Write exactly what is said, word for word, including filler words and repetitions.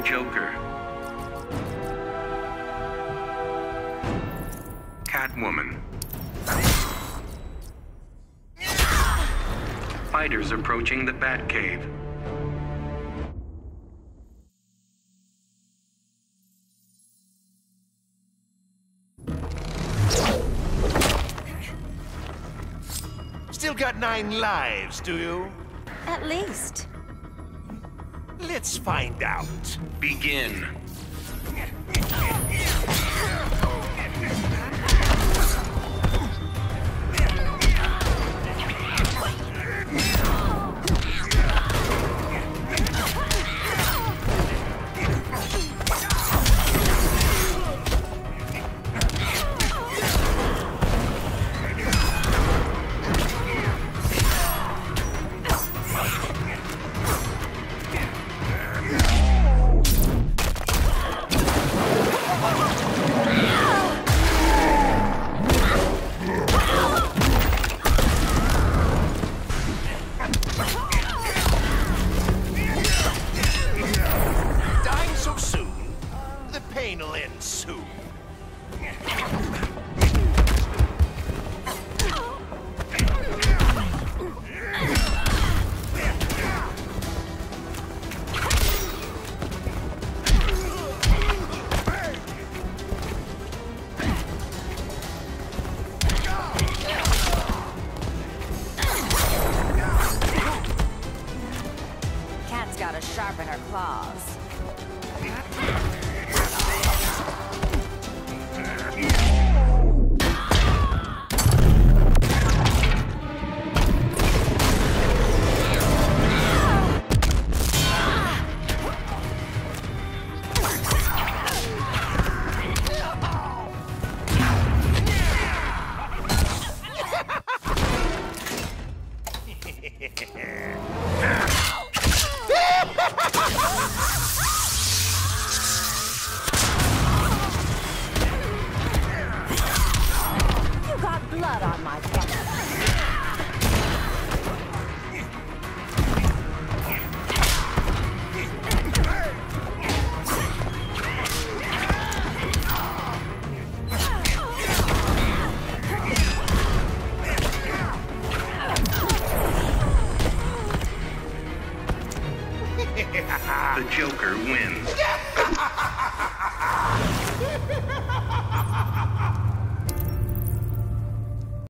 Joker. Catwoman. Fighters approaching the Batcave. Still got nine lives, do you? At least. Let's find out. Begin. Dying so soon? The pain will end soon. Cat's gotta sharpen her claws. You got blood on my face. The Joker wins.